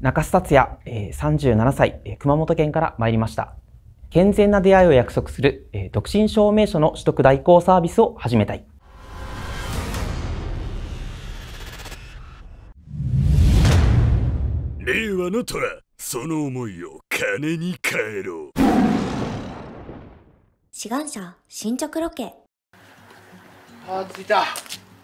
中須達也、37歳、熊本県から参りました。健全な出会いを約束する、独身証明書の取得代行サービスを始めたい。 令和の虎、その思いを金に変えろ。 志願者進捗ロケ。 着いた。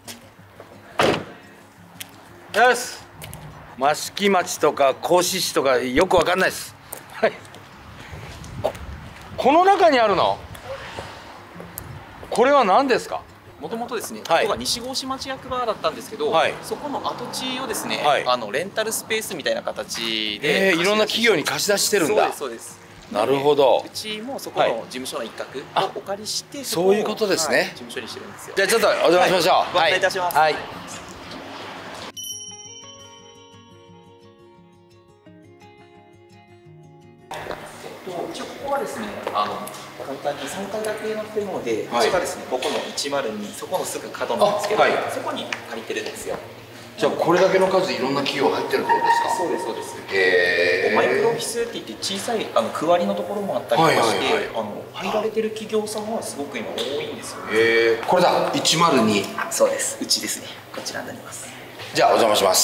よし。益城町とか合志市とかよくわかんないです。はい。この中にあるの？これは何ですか？ もともとですね、 はい、 ここが西郷市町役場だったんですけど、 はい、 そこの跡地をですね、 はい、 レンタルスペースみたいな形で、 いろんな企業に貸し出してるんだ。 そうです。 なるほど。 うちもそこの事務所の一角をお借りして、はい、 そういうことですね、はい、 事務所にしてるんですよ。 じゃあちょっとお邪魔しましょう。 ご案内いたします。 はい。 一応ここはですね、簡単に3階建ての建物で、うちがですね、ここの102、そこのすぐ角なんですけど、そこに借りてるんですよ。 じゃあこれだけの数いろんな企業入ってるってことですか？ そうです、そうです。マイクロオフィスって言って小さい区割りのところもあったりとかして、入られてる企業さんはすごく今多いんですよね。 これだ、102。 そうです、うちですね。こちらになります。 じゃあお邪魔します。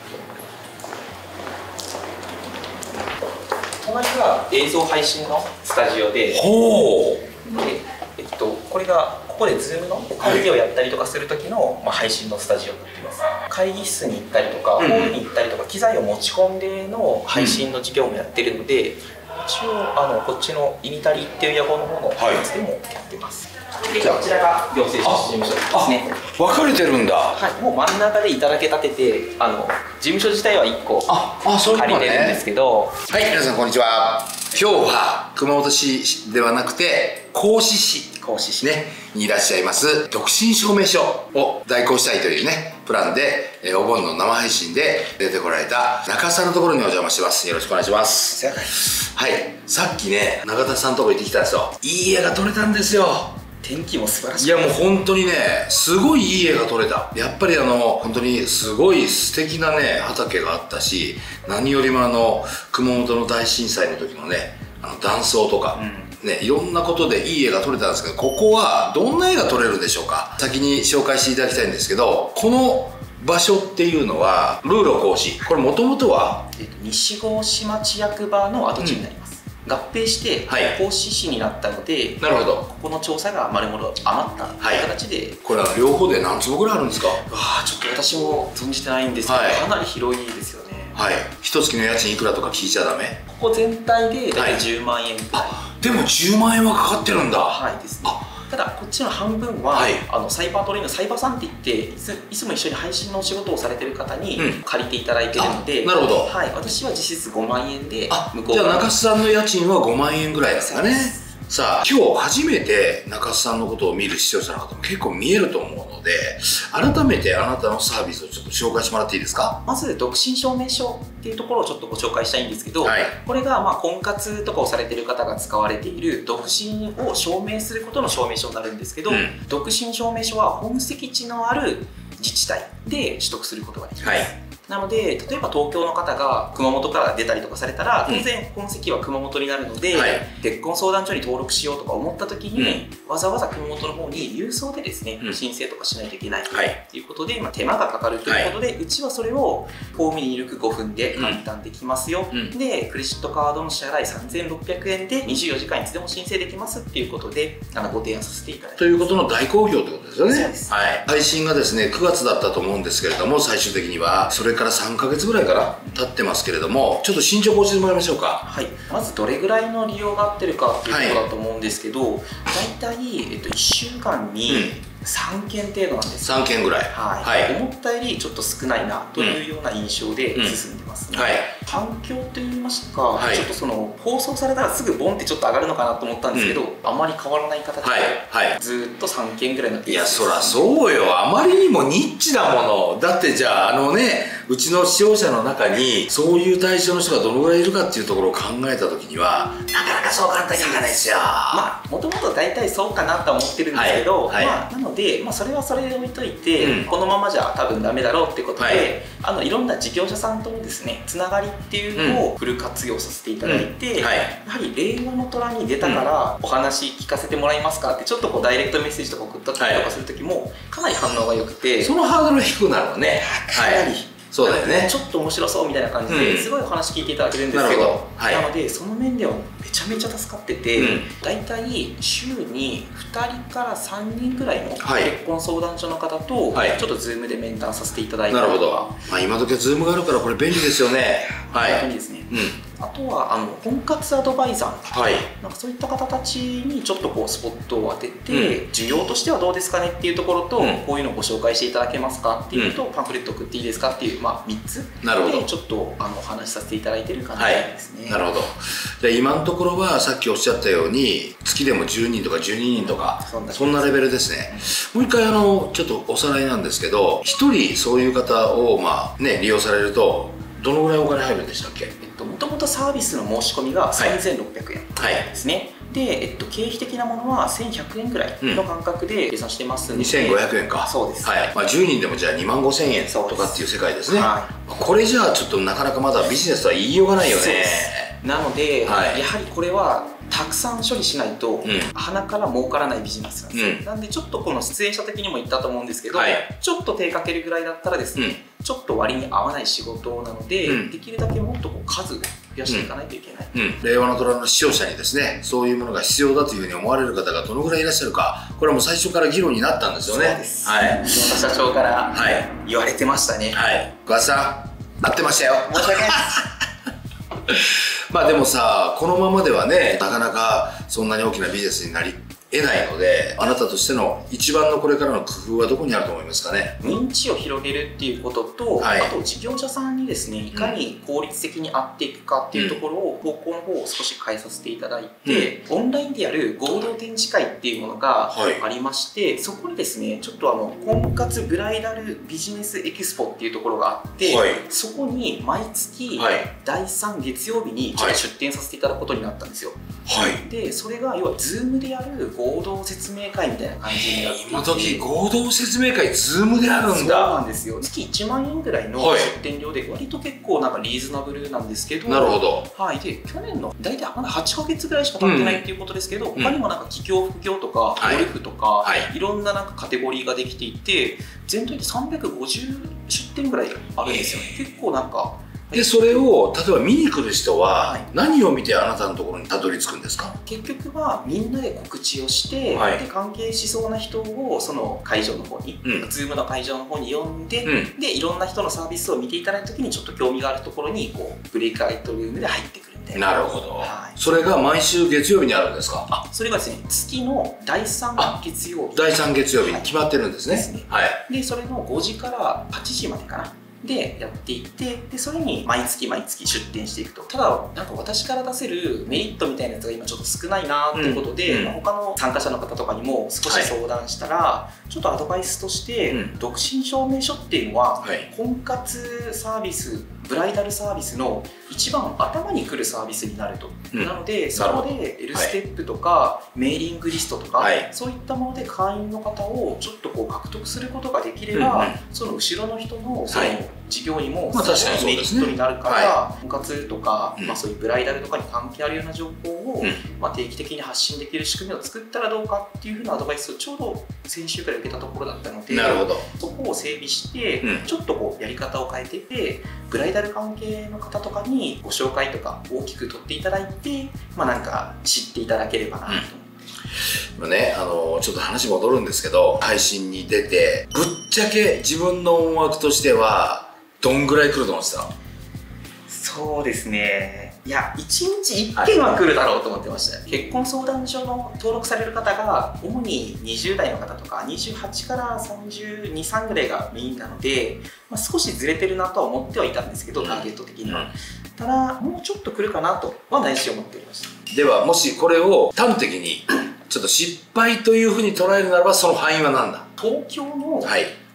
隣が映像配信のスタジオで、 ほう。 で、これがここで Zoom の会議をやったりとかする時の、配信のスタジオになっています。会議室に行ったりとか、ホールに行ったりとか、機材を持ち込んでの配信の授業もやってるので、一応こっちのイニタリっていう野号の方のやつでもやってます。で、こちらが行政書士事務所ですね。 分かれてるんだ。 はい、もう真ん中でいただけたてて、事務所自体は1個借りてるんですけど。 はい、皆さんこんにちは。今日は熊本市ではなくて合志市ねにいらっしゃいます独身証明書を代行したいというねプランで、お盆の生配信で出てこられた中田さんのところにお邪魔してます。よろしくお願いします。はい、さっきね中田さんのところ行ってきたんですよ。いい絵が撮れたんですよ。 天気も素晴らしい。 いやもう本当にねすごいいい絵が撮れた。やっぱり本当にすごい素敵なね畑があったし、何よりも熊本の大震災の時のね断層とか、ね、いろんなことでいい絵が撮れたんですけど、ここはどんな絵が撮れるんでしょうか。先に紹介していただきたいんですけど、この場所っていうのはルーロ合志、これもともとは、 西郷市町役場の跡地になります。合併して合志市になったので、 なるほど、 ここの調査が丸々余った形で、 これは両方で何坪ぐらいあるんですか？ ちょっと私も存じてないんですけど、かなり広いですよね。はい、 一月の家賃いくらとか聞いちゃダメ？ ここ全体で大体10万円くらい。 でも10万円はかかってるんだ。 はいですね。ただこっちの半分は、サイバートレインのサイバーさんって言っていつも一緒に配信のお仕事をされてる方に借りていただいてるので、 なるほど、 はい、私は実質5万円で向こう。 じゃあ中須さんの家賃は5万円ぐらいですかね。さあ今日初めて中須さんのことを見る視聴者の方も結構見えると思うので、改めてあなたのサービスをちょっと紹介してもらっていいですか？ まず独身証明書っていうところをちょっとご紹介したいんですけど、これが婚活とかをされている方が使われている独身を証明することの証明書になるんですけど、独身証明書は本籍地のある自治体で取得することができます。なので例えば東京の方が熊本から出たりとかされたら、当然本籍は熊本になるので、結婚相談所に登録しようとか思った時に、わざわざ熊本の方に郵送でですね、申請とかしないといけないということで、手間がかかるということで、うちはそれをフォームに入力5分で簡単できますよ、でクレジットカードの支払い3600円で24時間いつでも申請できますっていうことでご提案させていただいてます。 ということの大好評ということですよね。 そうです。 配信がですね9月だったと思うんですけれども、最終的にはそれから3ヶ月ぐらいから経ってますけれども、ちょっと進捗を教えてもらいましょうか。 はい、まずどれぐらいの利用が合ってるかっていうところだと思うんですけど、大体、1週間に3件程度なんですよ。 3件ぐらい。 思ったよりちょっと少ないなというような印象で進んでますね。反響といいますか、ちょっと放送されたらすぐボンってちょっと上がるのかなと思ったんですけど、あまり変わらない形でずっと3件ぐらいになっています。 いやそりゃそうよ、あまりにもニッチなものだって。じゃあうちの視聴者の中にそういう対象の人がどのぐらいいるかっていうところを考えた時にはなかなかそう簡単にいかないですよ。 もともと大体そうかなとは思ってるんですけど、なのでそれはそれで置いといて、このままじゃ多分ダメだろうってことで、いろんな事業者さんともですですね、つながりっていうのをフル活用させていただいて、やはり令和の虎に出たからお話聞かせてもらえますかってちょっとこうダイレクトメッセージとか送ったりとかする時もかなり反応が良くて、 そのハードルが低くなるのね。 かなりそうだよね。 ちょっと面白そうみたいな感じですごいお話聞いていただけるんですけど、なのでその面ではめちゃめちゃ助かってて、だいたい週に2人から3人ぐらいの結婚相談所の方とちょっとズームで面談させていただいたりとか。なるほど。今時はズームがあるからこれ便利ですよね。 本当にですね。あとは婚活アドバイザー、なんかそういった方たちにちょっとこうスポットを当てて、需要としてはどうですかねっていうところと、こういうのをご紹介していただけますかっていうと、パンフレット送っていいですかっていう、3つでちょっとお話しさせていただいてる感じですね。 なるほど。で今のところはさっきおっしゃったように月でも10人とか12人とかそんなレベルですね。もう一回ちょっとおさらいなんですけど、1人そういう方を利用されるとどのぐらいお金入るんでしたっけ？ もともとサービスの申し込みが3600円ですね。で、経費的なものは1100円くらいの感覚で計算してますので、 2500円か。 そうです。 10人でもじゃあ2万5000円とかっていう世界ですね。これじゃあちょっとなかなかまだビジネスとは言いようがないよね。 なので、やはりこれはたくさん処理しないと鼻から儲からないビジネスなんですよ。なんでちょっとこの出演者的にも言ったと思うんですけど、ちょっと手かけるぐらいだったらですね、ちょっと割に合わない仕事なので、できるだけもっと数を増やしていかないといけない。 令和の虎の視聴者にですね、そういうものが必要だというふうに思われる方がどのぐらいいらっしゃるか、これはもう最初から議論になったんですよね。 そうです。社長から言われてましたね。 桑田さん、合ってましたよ。 申し訳ないです。 でもさ、このままではね、なかなかそんなに大きなビジネスになり得ないので、あなたとしての一番のこれからの工夫はどこにあると思いますかね？ 認知を広げるっていうことと、あと事業者さんにですね、いかに効率的に合っていくかっていうところを方向の方を少し変えさせていただいて、オンラインでやる合同展示会っていうものがありまして、そこにですね、ちょっと婚活ブライダルビジネスエキスポっていうところがあって、そこに毎月第3月曜日にちょっと出展させていただくことになったんですよ。でそれが要は Zoom でやる合同説明会みたいな感じになっていて、 今時合同説明会 Zoom であるんだ。 そうなんですよ。月1万円ぐらいの出店料で割と結構なんかリーズナブルなんですけど、 なるほど。 で去年の大体まだ8ヶ月ぐらいしか経ってないっていうことですけど、他にもなんか企業副業とかゴルフとか、いろんななんかカテゴリーができていて、全体で350出店ぐらいあるんですよね。結構なんかでそれを例えば見に来る人は何を見てあなたのところにたどり着くんですか？ 結局はみんなで告知をして、で関係しそうな人をその会場の方に、Zoom の会場の方に呼んで、でいろんな人のサービスを見ていただいた時にちょっと興味があるところにこうブレイクアウトルームで入ってくるみたいな。 なるほど。それが毎週月曜日にあるんですか？ それがですね、月の第3月曜日。 第3月曜日に決まってるんですね。 でそれの5時から8時までかな。でやっていて、でそれに毎月出店していくと。ただなんか私から出せるメリットみたいなやつが今ちょっと少ないなっていうことで、他の参加者の方とかにも少し相談したら、ちょっとアドバイスとして、独身証明書っていうのは、婚活サービス、ブライダルサービスの一番頭に来るサービスになると。なのでそこで L ステップとかメーリングリストとか、そういったもので会員の方をちょっとこう獲得することができれば、その後ろの人のその事業にもすごいメリットになるから、婚活とか、そういうブライダルとかに関係あるような情報を、定期的に発信できる仕組みを作ったらどうかっていうふうなアドバイスをちょうど先週から受けたところだったので、そこを整備して、ちょっとこうやり方を変えていて、ブライダル関係の方とかにご紹介とか大きく取っていただいて、なんか知っていただければなと思って。 ちょっと話戻るんですけど、配信に出てぶっちゃけ自分の思惑としてはどんぐらい来ると思ってた？ そうですね、いや1日1件は来るだろうと思ってました。結婚相談所の登録される方が主に20代の方とか28から32、3ぐらいがメインなので、少しずれてるなとは思ってはいたんですけど、ターゲット的には。ただもうちょっと来るかなとは内心思っておりました。 ではもしこれを端的にちょっと失敗というふうに捉えるならば、その範囲は何だ？ 東京の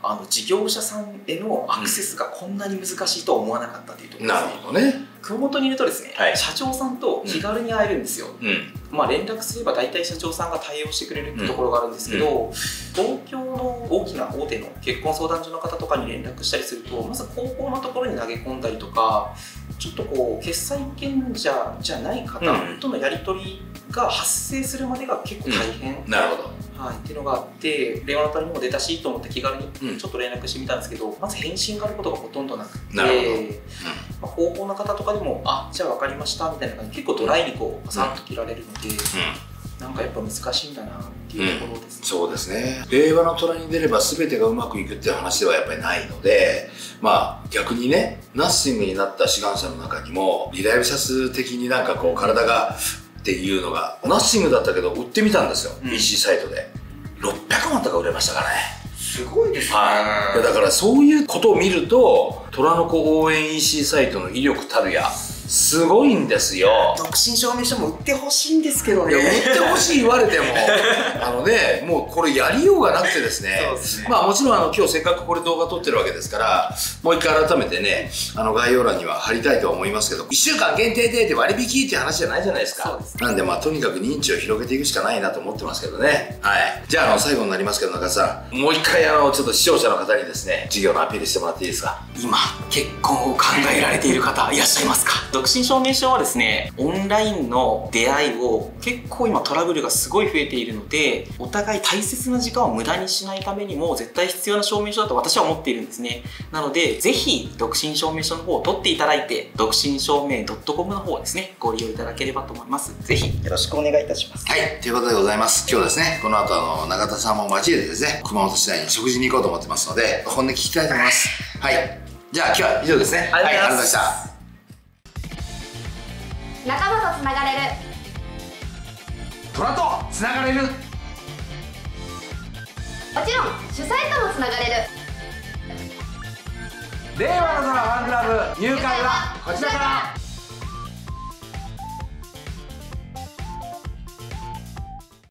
事業者さんへのアクセスがこんなに難しいとは思わなかったというところですね。 なるほどね。 熊本にいるとですね、 はい、 社長さんと気軽に会えるんですよ。まあ連絡すれば大体社長さんが対応してくれるってところがあるんですけど、東京の大きな大手の結婚相談所の方とかに連絡したりすると、まず高校のところに投げ込んだりとか、ちょっとこう決済権者じゃない方とのやり取りが発生するまでが結構大変、 なるほど、 はい、っていうのがあって、電話の隣にも出たしと思って気軽にちょっと連絡してみたんですけど、まず返信があることがほとんどなくて、まあ、高校の方とかでも「あ、じゃあ分かりました」みたいな感じで結構ドライにこうパサッと切られるので、なんかやっぱ難しいんだなっていうところですね。 そうですね。令和の虎に出れば全てがうまくいくっていう話ではやっぱりないので、まあ逆にね、ナッシングになった志願者の中にもリライブ者数的になんかこう体がっていうのがナッシングだったけど売ってみたんですよ、EC サイトで600万とか売れましたからね。 すごいですね。 はい、だからそういうことを見ると虎の子応援 EC サイトの威力たるやすごいんですよ。 独身証明書も売ってほしいんですけどね。 売ってほしい言われてももうこれやりようがなくてですね。まあもちろん今日せっかくこれ動画撮ってるわけですから、もう一回改めてね概要欄には貼りたいとは思いますけど、1週間限定で割引っていう話じゃないじゃないですか。なんでまあとにかく認知を広げていくしかないなと思ってますけどね。はい。じゃあ最後になりますけど、中田さんもう一回ちょっと視聴者の方にですね事業のアピールしてもらっていいですか。 今結婚を考えられている方いらっしゃいますか？独身証明書はですね、オンラインの出会いを結構今トラブルがすごい増えているので、お互い大切な時間を無駄にしないためにも絶対必要な証明書だと私は思っているんですね。なのでぜひ独身証明書の方を取っていただいて、独身証明 .com の方をですねご利用いただければと思います。ぜひよろしくお願いいたします。 はい、ということでございます。今日ですね、この後永田さんも交えてですね、熊本市内に食事に行こうと思ってますので、本音聞きたいと思います。はい、じゃあ今日は以上ですね。 ありがとうございます。 はい、ありがとうございました。 仲間とつながれる、 虎とつながれる、 もちろん主催ともつながれる。 令和の虎ファンクラブ入会はこちらから。